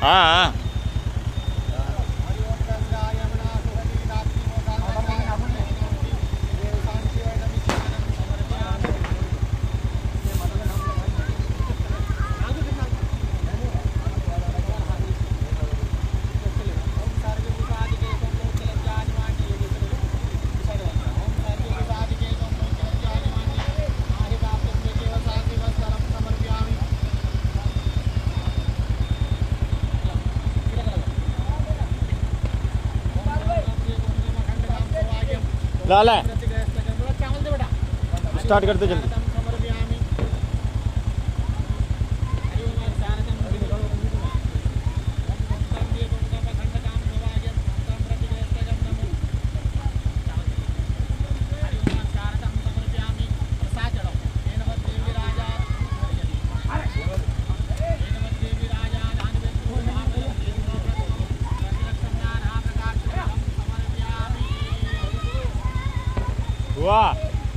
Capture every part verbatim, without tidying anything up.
हाँ लाल है स्टार्ट करते जल्दी। वाह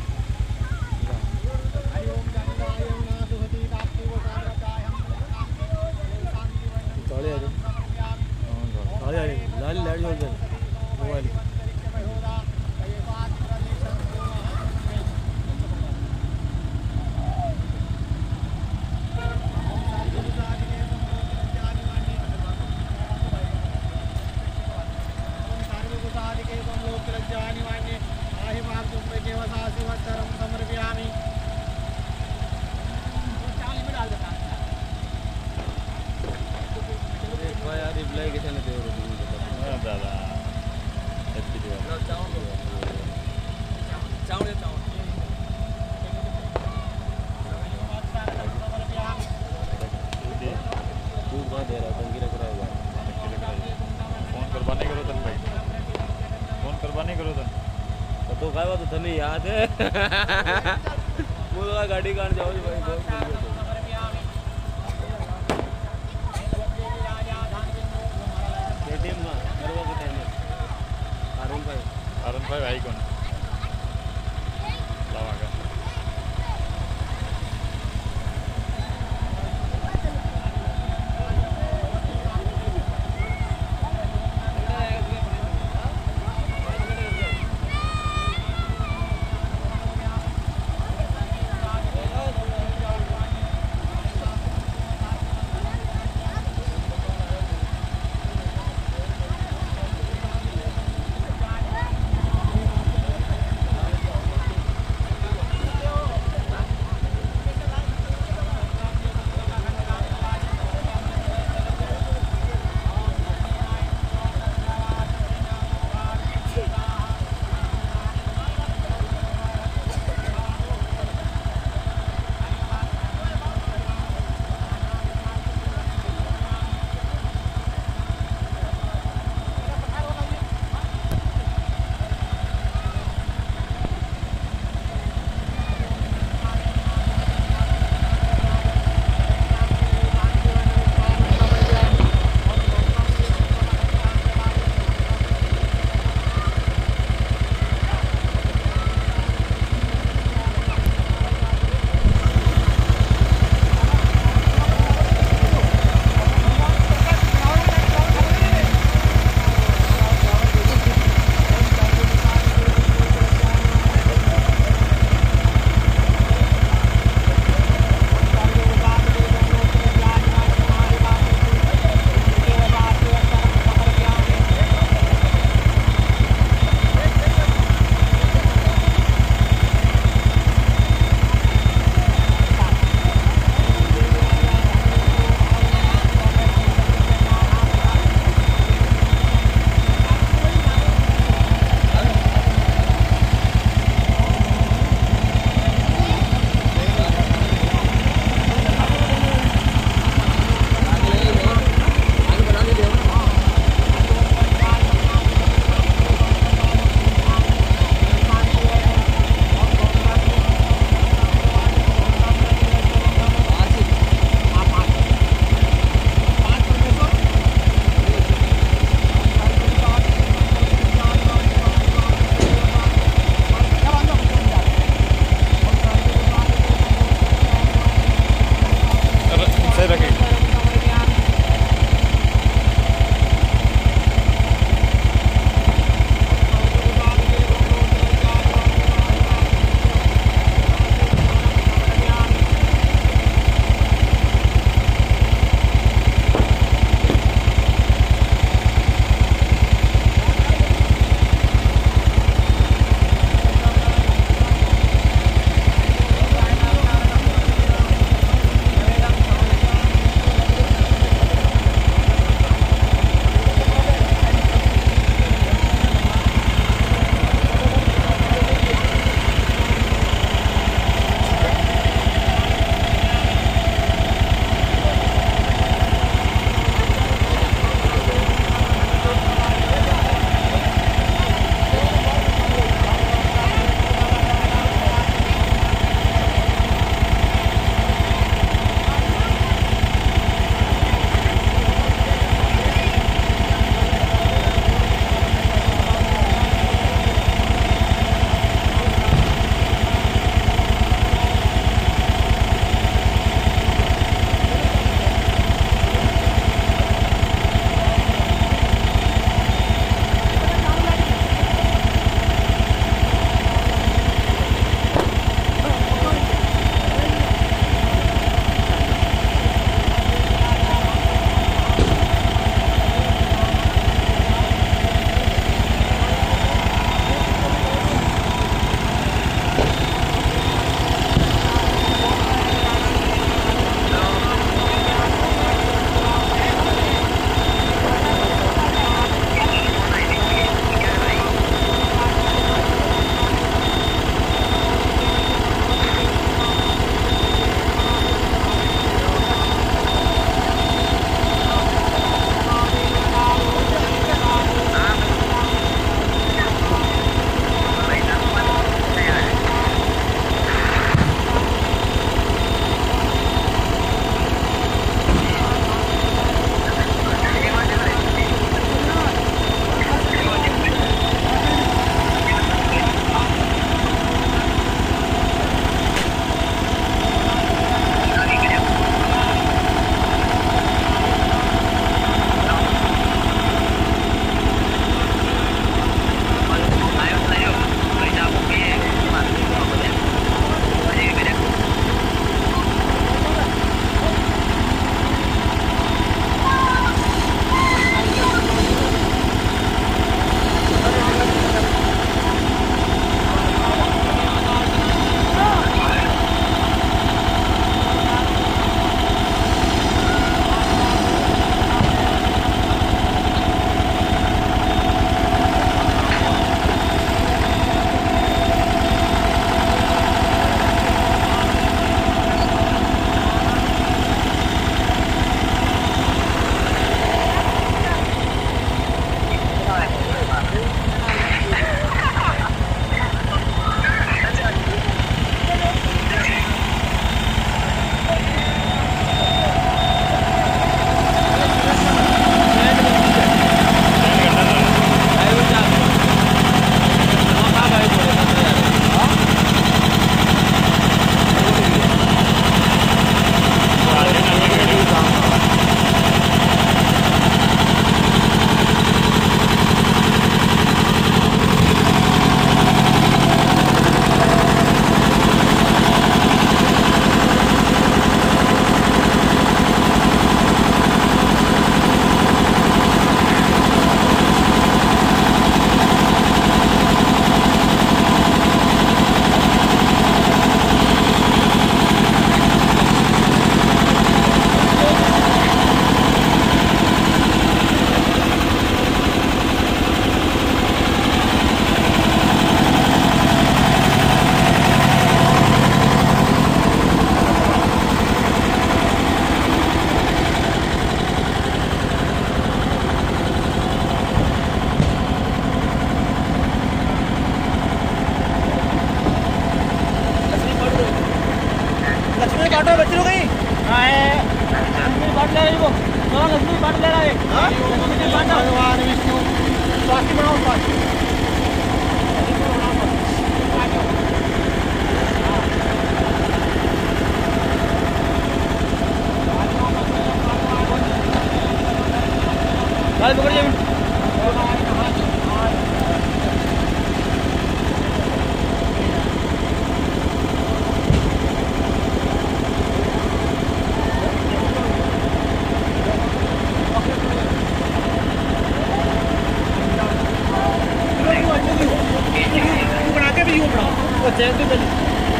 तो काय बात होतं नाही याद है मुलगा गाडी काढ जाऊ भाई बहुत टीम ना सर्व कुठे अरुण भाई अरुण भाई भाई कोण लावा का भगवान विष्णु स्वास्थ्य बनाओ स्वास्थ्य पकड़ जाए बना के भी बनाओ वो चेक भी कर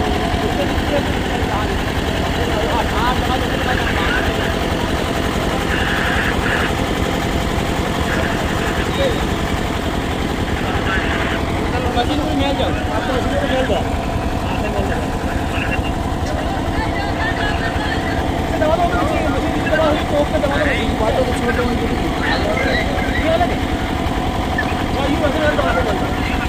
मशीन में मिल जाओ आपको मशीन में मिल जाओ आते मिल जाओ दवा दो मशीन मशीन की दवा तो के दवा दो बातों को छोटे होंगे ये अलग है वो ये मशीन दवा दो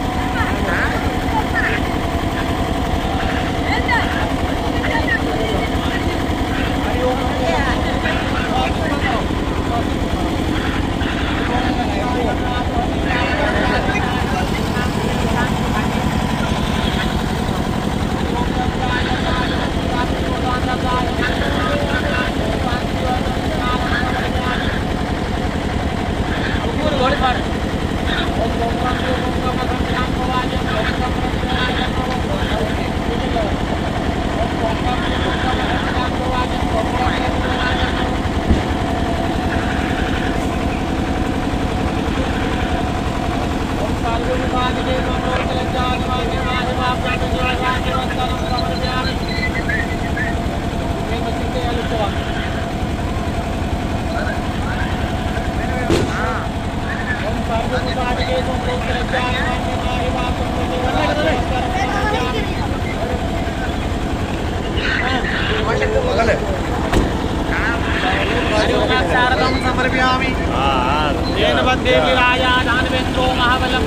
समर्पयामि येन वन्दे विराजा दानवेन्द्रो महाबलं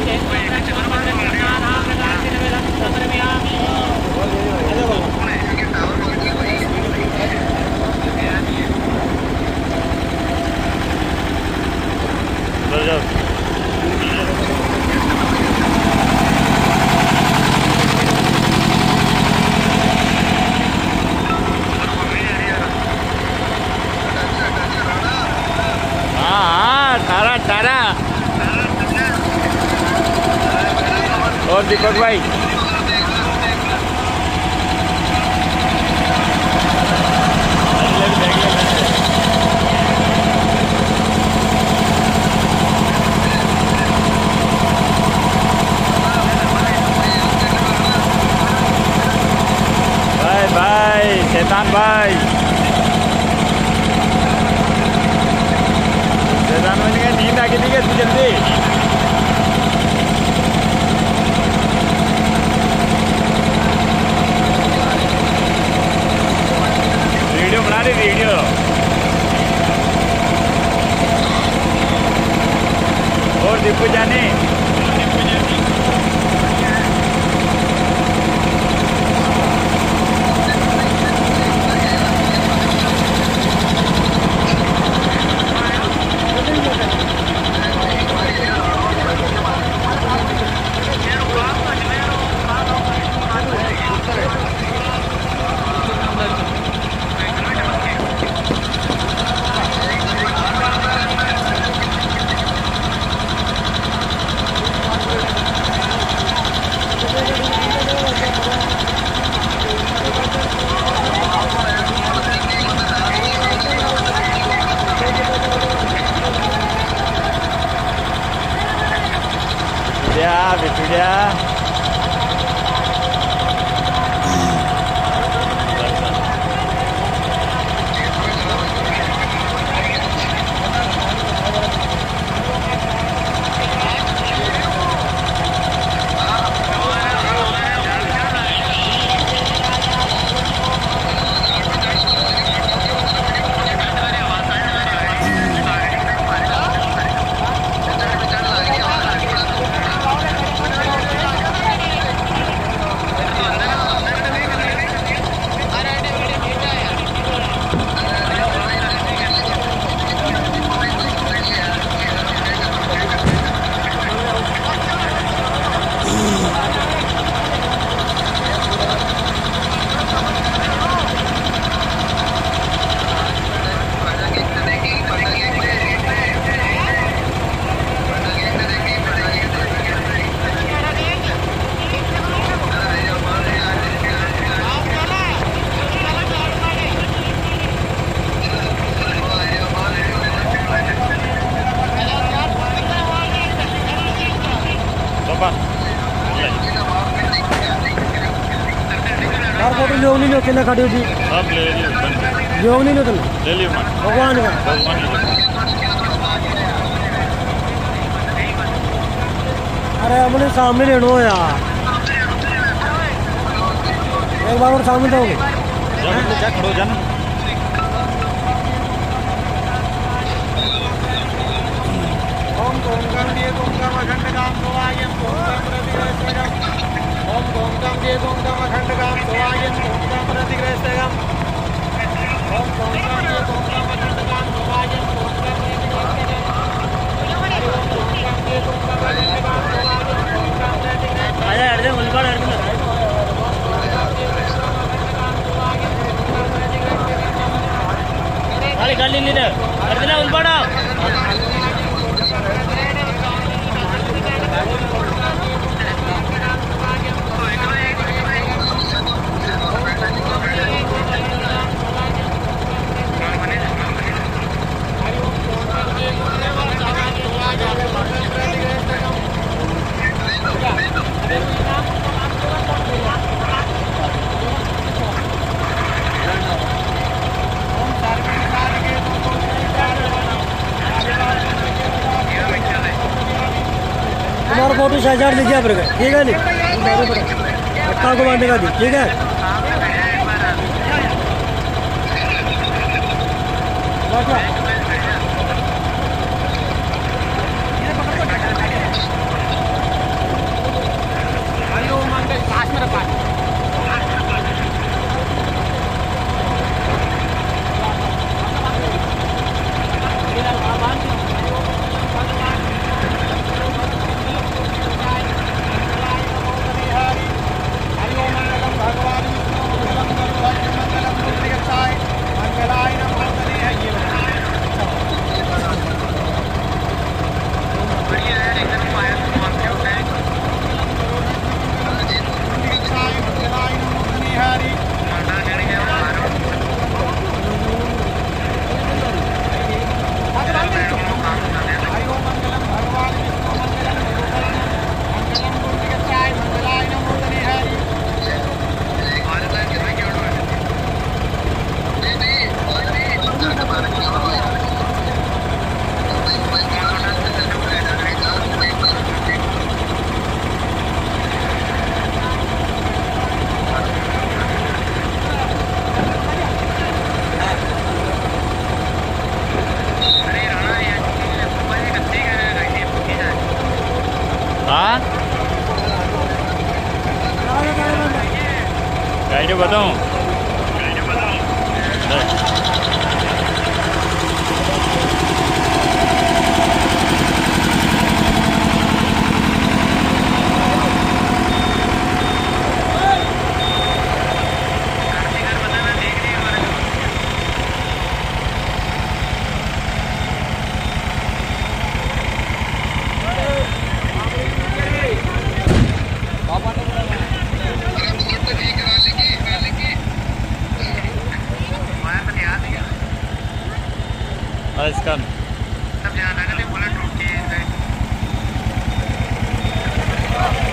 समर्पयामि तारा तारा और दीपक भाई बाय बाय शैतान भाई नींद आ गई थी क्या जल्दी वीडियो बना रही वीडियो और दीपू जाने Ya, betul ya. लोग नहीं होते ना खड़ी थी सब ले लियो योग नहीं होते ले लियो मन भगवान का भगवान ही अरे अपने सामने लेना हो यार एक बार और सामने दोगे जब क्या खड़ो जान ओम गोंगम ये गोंगम अखंड काम सोवायम गोंगम प्रतिग्रहस्थगम ओम गोंगम ये गोंगम अखंड काम सोवायम गोंगम प्रतिग्रहस्थगम ओम गोंगम ये गोंगम अखंड काम सोवायम गोंगम प्रतिग्रहस्थगम हरि ओम गोंगम ये गोंगम अखंड काम सोवायम गोंगम प्रतिग्रहस्थगम आजा हट जा मुल्का हट जा खाली खाली नहीं ना हट जा उल्बाड़ा तुम्हारा फोटो शहजाद लीजिए आप ठीक है नहीं अक्का को बांधने का दी ठीक है हाँ गाइड बताऊँ गाइड बताऊँ इसका सब ध्यान रखना बोला टूट के